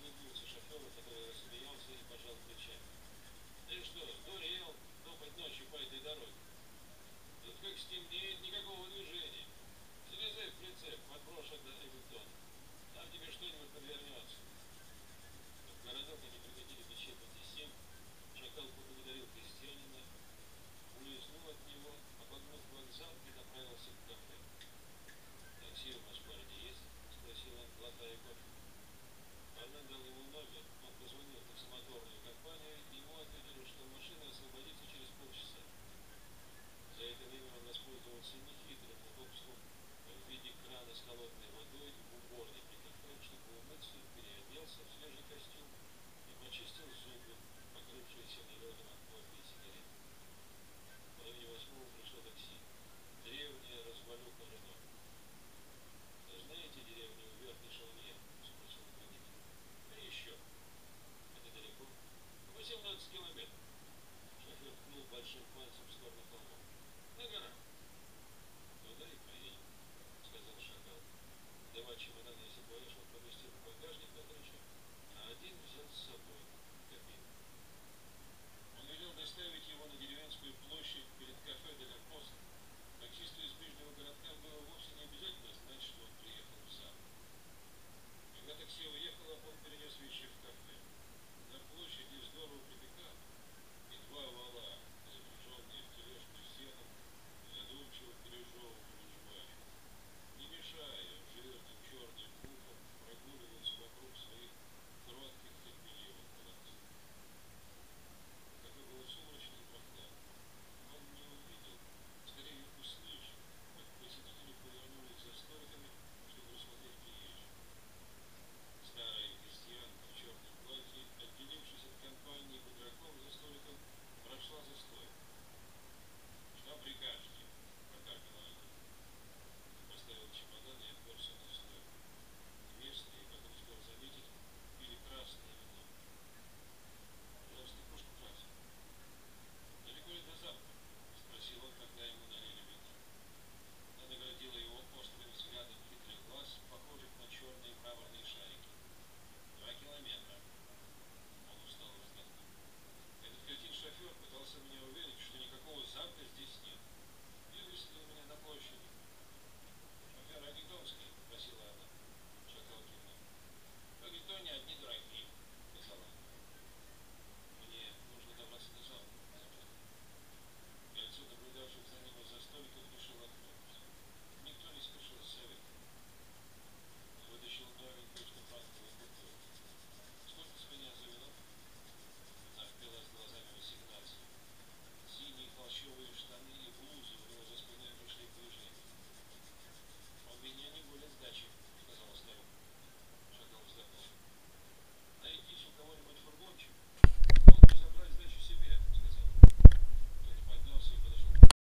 улыбнулся шоферу, который рассмеялся и пожал плечами. Ты что, сдурел топать ночью по этой дороге? Тут как стемнеет, никакого движения. Залезай в прицеп, подброшу до Эвертона. Там тебе что-нибудь подвернется. В городок они прикатили без четверти 7. Шакал поблагодарил крестьянина, улизнул от него, обогнув вокзал и направился к кафе. «Такси у вас в городе есть?» — спросил он, глотая кофе. Бармен дал ему номер, он позвонил в таксомоторную компанию, и ему ответили, что машина освободится через полчаса. За это время он воспользовался нехитрым удобством в виде крана с холодной водой в уборной при кафе, чтобы умыться, переоделся в свежий костюм и почистил зубы, покрывшиеся налетом от кофе и сигарет. В половине 8 пришло такси. Древняя развалюха Рено. «Знаете деревню Верхний Шалунья?» — спросил водитель. «А еще. Это далеко?» «18 километров». Шофер ткнул большим пальцем в сторону холмов. «На горах». «Туда и поедем», — сказал Шакал. Два чемодана и саквояж он поместил в багажник на крыше, а один взял с собой в кабину. Он велел доставить его на деревенскую площадь перед кафе «Де ля Пост». Таксисту из ближнего городка было вовсе не обязательно знать, что он приехал в Сар. Когда такси уехало, он перенес вещи в